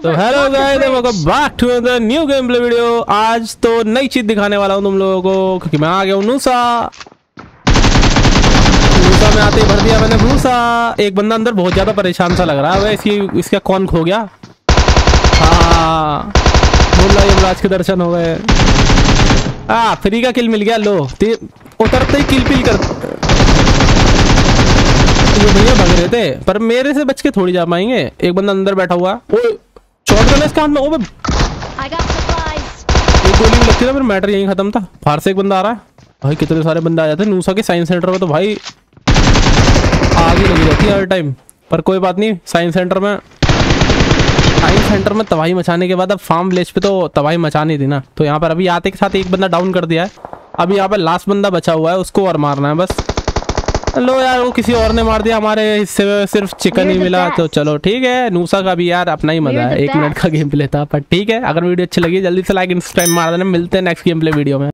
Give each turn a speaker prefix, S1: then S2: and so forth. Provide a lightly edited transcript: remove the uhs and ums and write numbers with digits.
S1: तो hello guys, welcome back to the new game play video. आज तो नई चीज दिखाने वाला हूँ तुम लोगों को, क्योंकि मैं आ गया हूँ नूसा में आते ही भर दिया मैंने भूसा। एक बंदा अंदर बहुत ज्यादा परेशान सा लग रहा है। इसका कौन खो गया? हाँ, बोला यमराज के दर्शन हो गए। फ्री का किल मिल गया। लो उतरते ही किल पिल कर। ये भैया भाग रहे थे पर मेरे से बच के थोड़ी जा पाएंगे। एक बंदा अंदर बैठा हुआ। ओ शॉटगन है इसके हाथ में। ओ एक गोली भी लगती है ना, फिर मैटर यहीं खत्म था। बाहर से एक बंदा आ रहा है। भाई कितने सारे बंदे आ जाते हैं नूसा के साइंस सेंटर में, तो भाई आग ही लगी रहती है हर टाइम। पर कोई बात नहीं, साइंस सेंटर में तबाही मचाने के बाद अब फार्म विलेज पे तो तबाही मचानी थी ना। तो यहाँ पर अभी आते के साथ एक बंदा डाउन कर दिया है। अभी यहाँ पर लास्ट बंदा बचा हुआ है, उसको और मारना है बस। लो यार, वो किसी और ने मार दिया, हमारे हिस्से में सिर्फ चिकन ही मिला। तो चलो ठीक है, नूसा का भी यार अपना ही मजा है। 1 मिनट का गेम प्ले था, पर ठीक है। अगर वीडियो अच्छी लगी जल्दी से लाइक एंड सब्सक्राइब मार देना। मिलते हैं नेक्स्ट गेम प्ले वीडियो में।